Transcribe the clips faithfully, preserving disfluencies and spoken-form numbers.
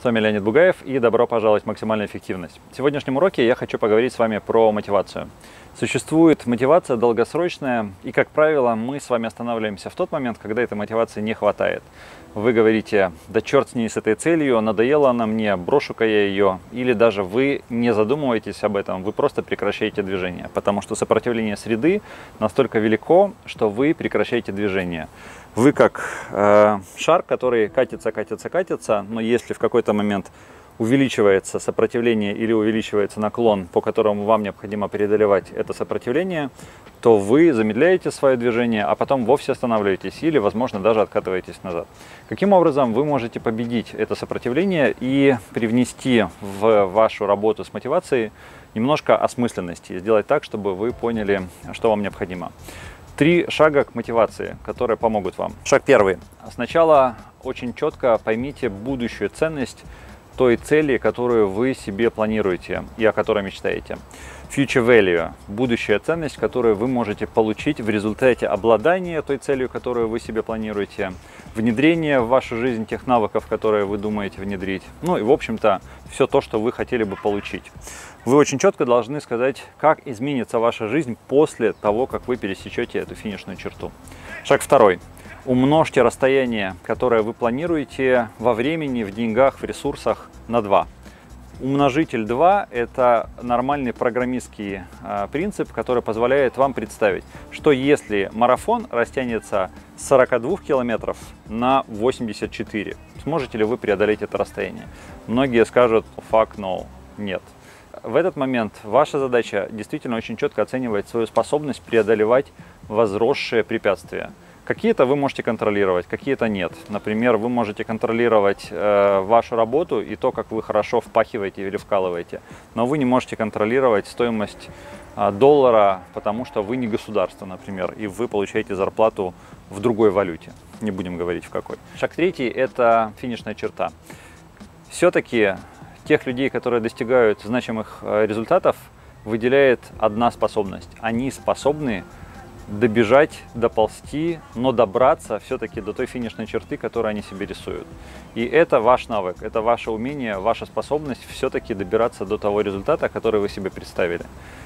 С вами Леонид Бугаев и добро пожаловать в максимальную эффективность. В сегодняшнем уроке я хочу поговорить с вами про мотивацию. Существует мотивация долгосрочная, и, как правило, мы с вами останавливаемся в тот момент, когда этой мотивации не хватает. Вы говорите: да черт с ней, с этой целью, надоела она мне, брошу-ка я ее. Или даже вы не задумываетесь об этом, вы просто прекращаете движение, потому что сопротивление среды настолько велико, что вы прекращаете движение. Вы как э, шар, который катится, катится, катится, но если в какой-то момент увеличивается сопротивление или увеличивается наклон, по которому вам необходимо преодолевать это сопротивление, то вы замедляете свое движение, а потом вовсе останавливаетесь или, возможно, даже откатываетесь назад. Каким образом вы можете победить это сопротивление и привнести в вашу работу с мотивацией немножко осмысленности и сделать так, чтобы вы поняли, что вам необходимо? Три шага к мотивации, которые помогут вам. Шаг первый. Сначала очень четко поймите будущую ценность той цели, которую вы себе планируете и о которой мечтаете. Future value – будущая ценность, которую вы можете получить в результате обладания той целью, которую вы себе планируете, внедрения в вашу жизнь тех навыков, которые вы думаете внедрить, ну и, в общем-то, все то, что вы хотели бы получить. Вы очень четко должны сказать, как изменится ваша жизнь после того, как вы пересечете эту финишную черту. Шаг второй. Умножьте расстояние, которое вы планируете во времени, в деньгах, в ресурсах на два. Умножитель два – это нормальный программистский э, принцип, который позволяет вам представить, что если марафон растянется с сорока двух километров на восемьдесят четыре, сможете ли вы преодолеть это расстояние? Многие скажут «fuck no», нет. В этот момент ваша задача действительно очень четко оценивать свою способность преодолевать возросшие препятствия. Какие-то вы можете контролировать, какие-то нет. Например, вы можете контролировать э, вашу работу и то, как вы хорошо впахиваете или вкалываете. Но вы не можете контролировать стоимость э, доллара, потому что вы не государство, например, и вы получаете зарплату в другой валюте. Не будем говорить в какой. Шаг третий – это финишная черта. Все-таки тех людей, которые достигают значимых э, результатов, выделяет одна способность. Они способны добежать, доползти, но добраться все-таки до той финишной черты, которую они себе рисуют. И это ваш навык, это ваше умение, ваша способность все-таки добираться до того результата, который вы себе представили.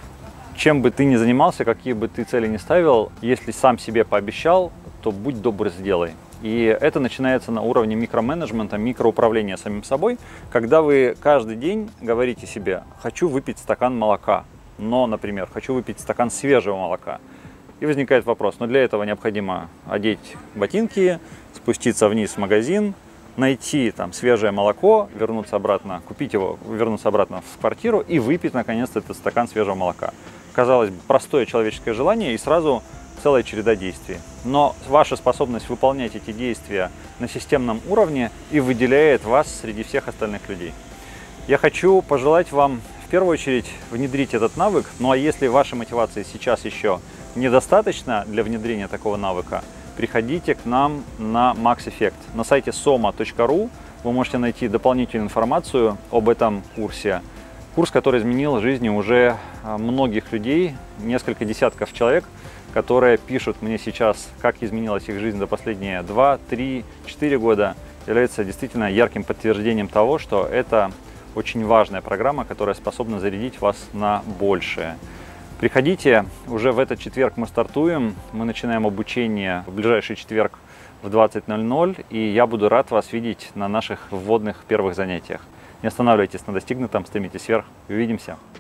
Чем бы ты ни занимался, какие бы ты цели ни ставил, если сам себе пообещал, то будь добр, сделай. И это начинается на уровне микроменеджмента, микроуправления самим собой, когда вы каждый день говорите себе: хочу выпить стакан молока, но, например, хочу выпить стакан свежего молока. И возникает вопрос, но для этого необходимо одеть ботинки, спуститься вниз в магазин, найти там свежее молоко, вернуться обратно, купить его, вернуться обратно в квартиру и выпить наконец-то этот стакан свежего молока. Казалось бы, простое человеческое желание и сразу целая череда действий. Но ваша способность выполнять эти действия на системном уровне и выделяет вас среди всех остальных людей. Я хочу пожелать вам в первую очередь внедрить этот навык, ну а если вашей мотивации сейчас еще недостаточно для внедрения такого навыка, приходите к нам на Max Effect. На сайте сoma точка ру вы можете найти дополнительную информацию об этом курсе. Курс, который изменил жизни уже многих людей, несколько десятков человек, которые пишут мне сейчас, как изменилась их жизнь за последние два, три, четыре года, является действительно ярким подтверждением того, что это очень важная программа, которая способна зарядить вас на большее. Приходите, уже в этот четверг мы стартуем, мы начинаем обучение в ближайший четверг в двадцать ноль ноль, и я буду рад вас видеть на наших вводных первых занятиях. Не останавливайтесь на достигнутом, стремитесь вверх, увидимся!